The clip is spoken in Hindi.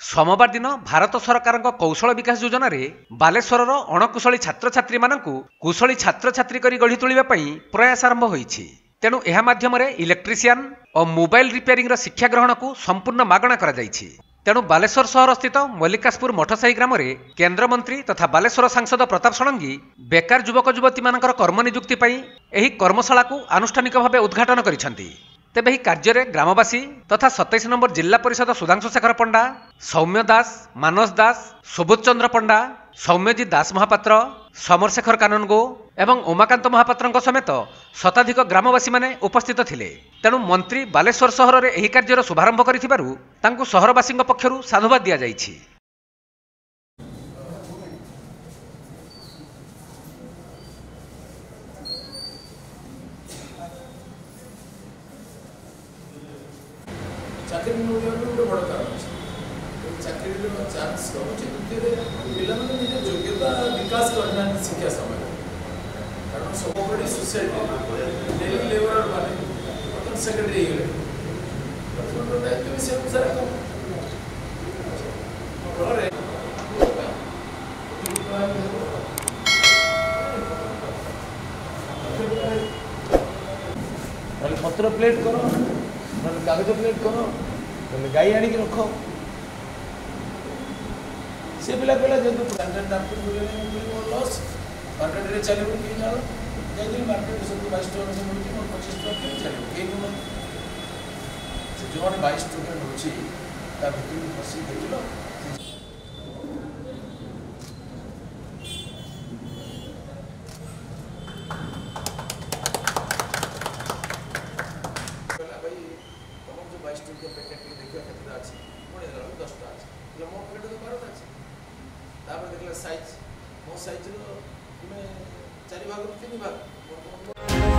सोमवार दिन भारत सरकार कौशल विकास योजन बालेश्वर अणकुशली छात्र छात्री मानू कुशली छात्र छात्री कर गढ़ी तोलिबा प्रयास आरंभ होईछि। तेणु यह माध्यम इलेक्ट्रीशियन और मोबाइल रिपेयरिंग शिक्षा ग्रहण को संपूर्ण मागणा करा जायछि। तेणु बालेश्वर सहर स्थित मल्लिकासपुर मठसाही ग्राम में केन्द्रमंत्री तथा बालेश्वर सांसद प्रताप षडंगी बेकार युवक युवती मान कर्म नियुक्ति एही कर्मशाला को आनुष्ठानिक भाव उद्घाटन करिसेंति। तेबे कार्य में ग्रामवासी तथा 27 नंबर जिला परिषद सुधांशु शेखर पंडा, सौम्य दास, मानस दास, सुबोध चंद्र पंडा, सौम्यजी दास महापात्र, समर शेखर काननगो एवं उमाकांत महापात्र समेत शताधिक ग्रामवासी माने उपस्थित थिले। तेणु मंत्री बालेश्वर सहर में यह कार्यर शुभारंभ करिथिबारु तांकु सहरवासी पक्षरु साधुवाद दिया जायछि। चाकरी गोटे बड़ कारण चाकरी चान्स रोचे पिला योग्यता विकास करना शिक्षा समय कारण सब सोसाइटी डेली लेबर माने सेक्रेटरी दायित्व से अनुसार पत्र प्लेट करो कागज प्लेट करो गाई आनिक रख से पिला कहला जब लॉस मार्केट में चलो कि जान मार्केट सब 22 टका से मिलती 25 टका चलो जो 22 टका मिलूँ ता भीतर फसी देखल साइज मो साइज 4 भाग 3 भाग।